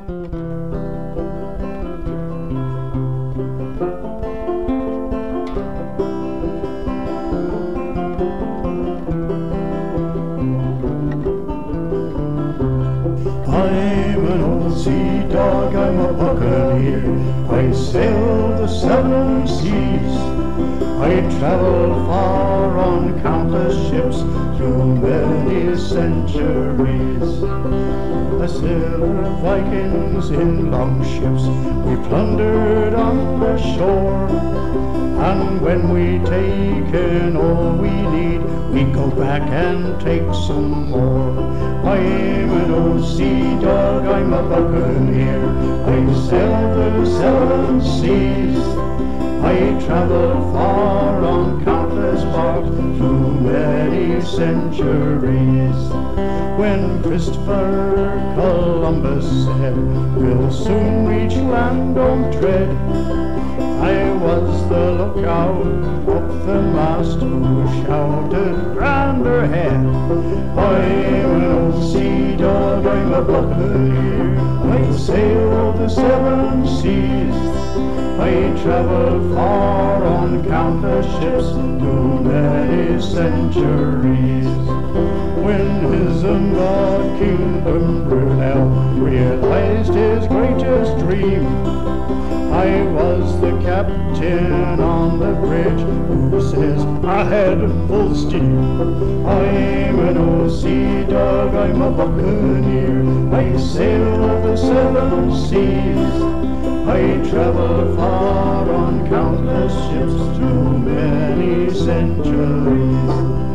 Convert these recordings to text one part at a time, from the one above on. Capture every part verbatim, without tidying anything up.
I'm an old sea dog, I'm a buccaneer. I sail the seven seas. I travel far on countless ships through many centuries. I sailed Vikings in long ships, we plundered on the shore. And when we taken all we need, we go back and take some more. I'm an old sea dog, I'm a buccaneer. I sail the seven seas. I travel far on countless barks through many centuries. When Christopher Columbus said, we'll soon reach land, don't tread, I was the lookout up the mast who shouted grander head. I'm an old sea dog, I'm a buccaneer. I sail the seven seas. I travel far on countless ships through many centuries. When Isambard King Brunel realized his greatest dream, I was the captain on the bridge who says, ahead, full steam. I'm an old sea dog, I'm a buccaneer. I sail the seven seas. I travel far on countless ships through many centuries.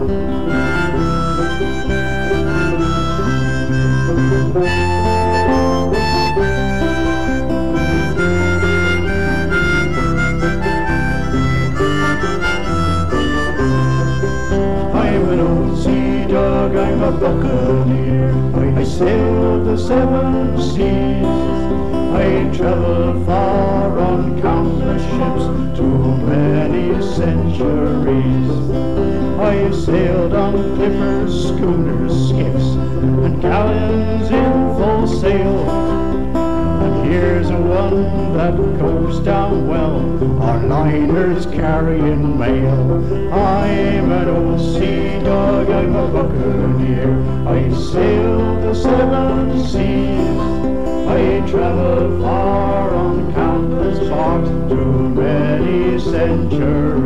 I'm an old sea dog, I'm a buccaneer. I sail the seven seas. I travel far on countless ships through many centuries. I sailed on clippers, schooners, skiffs, and galleons in full sail. And here's a one that goes down well, our liners carrying mail. I'm an old sea dog, I'm a buccaneer. I sail the seven seas. I travel far on countless barks through many centuries.